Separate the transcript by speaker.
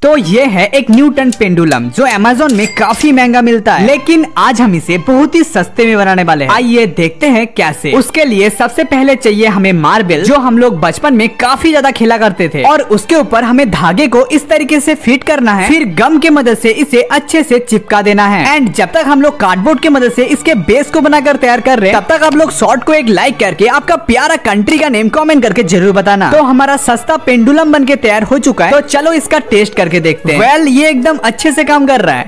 Speaker 1: तो ये है एक न्यूटन पेंडुलम जो अमेज़न में काफी महंगा मिलता है, लेकिन आज हम इसे बहुत ही सस्ते में बनाने वाले हैं। आइए देखते हैं कैसे। उसके लिए सबसे पहले चाहिए हमें मार्बल, जो हम लोग बचपन में काफी ज्यादा खेला करते थे, और उसके ऊपर हमें धागे को इस तरीके से फिट करना है, फिर गम के मदद से इसे अच्छे से चिपका देना है। एंड जब तक हम लोग कार्डबोर्ड की मदद से इसके बेस को बनाकर तैयार कर रहे हैं, तब तक आप लोग शॉर्ट को एक लाइक करके आपका प्यारा कंट्री का नेम कमेंट करके जरूर बताना। तो हमारा सस्ता पेंडुलम बनके तैयार हो चुका है, तो चलो इसका टेस्ट करके देखते हैं। वेल, ये एकदम अच्छे से काम कर रहा है।